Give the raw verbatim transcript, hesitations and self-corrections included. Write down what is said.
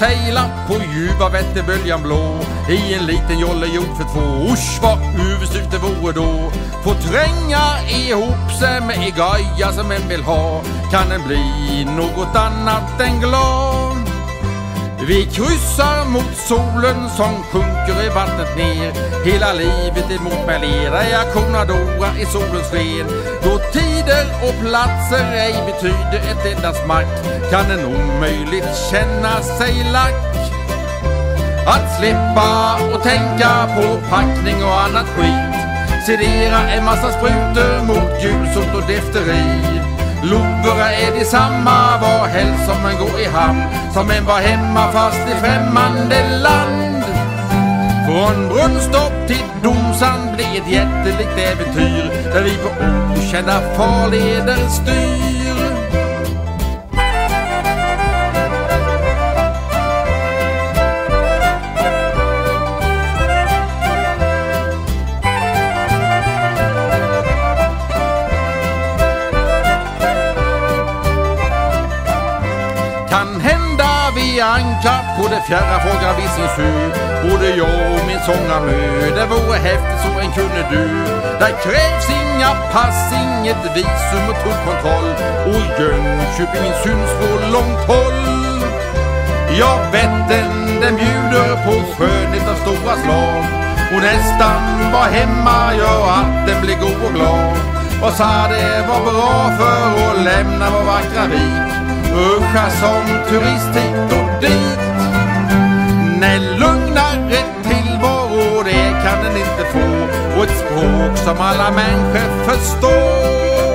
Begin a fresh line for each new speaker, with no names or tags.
segla på ljuva Vätterböljan blå, i en liten jolle gjord för två. Usch vad huvudstyrt det vore då. Få tränga ihop sig med i gaja som en vill ha, kan den bli något annat än glad. Vi kryssar mot solen som sjunker i vattnet ner, hela livet emot mig leder jag Conadora i solens sken. Då tider och platser ej betyder ett enda smack, kan den omöjligt känna sig lack. Att slippa och tänka på packning och annat skit, sedera en massa sprutor mot gulsot och defteri. Lovera är det samma var helst som man går i hamn, som en var hemma fast i främmande land. Från Brunnstorp till Domsand blir ett jättelikt äventyr, där vi på okända farleder styr. Kan hända vi ankar på det fjärra frågar Visingsö, både jag och min sångarmö. Det vore häftigt så en kunde du. Där krävs inga pass, inget visum och tullkontroll, och Jönköping syns på långt håll. Ja, Vättern den bjuder på skönhet av stora slag, och nästan var hemma gör att den blir god och glad. Och sa det var bra för att lämna vår vackra vik, Uscha som turist hit och dit. Nej, lugnare tillvaro det kan den inte få, och ett språk som alla människor förstår.